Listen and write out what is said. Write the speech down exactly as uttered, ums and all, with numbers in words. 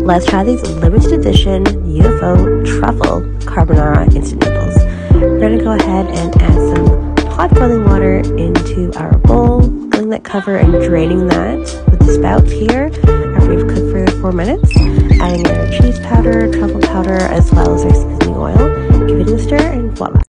let's try these limited edition U F O truffle carbonara instant noodles. We're going to go ahead and add some hot boiling water into our bowl, filling that cover and draining that with the spout here after we've cooked for four minutes. Adding our cheese powder, truffle powder, as well as our seasoning oil. Give it a stir and voila.